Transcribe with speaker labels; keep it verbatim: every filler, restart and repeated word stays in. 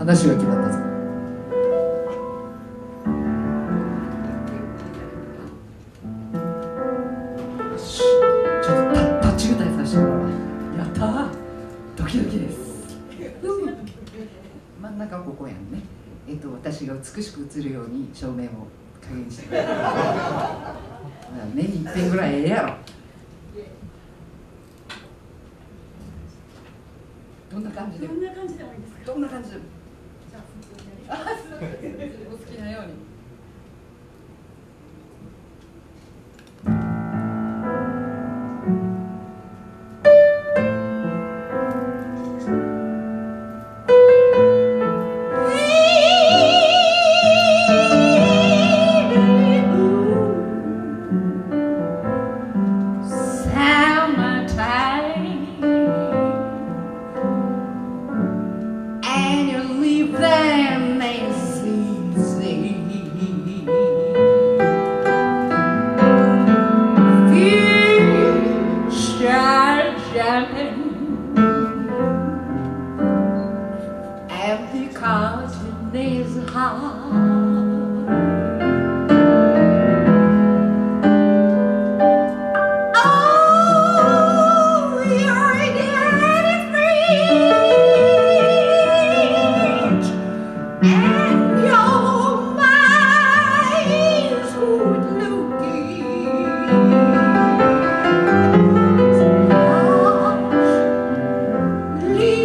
Speaker 1: 話が決まったぞ。よし、ちょっとタッチ歌いさせてもらおう。やったー、ドキドキです。真ん中はここやんね。えっと私が美しく映るように照明を加減してくれる。年に一遍ぐらいええやろ。どんな感じでも。
Speaker 2: どんな感じでもいいですか。
Speaker 1: どんな感じでも。
Speaker 2: じゃあ普通にやります。
Speaker 1: お好きなように。
Speaker 3: Leave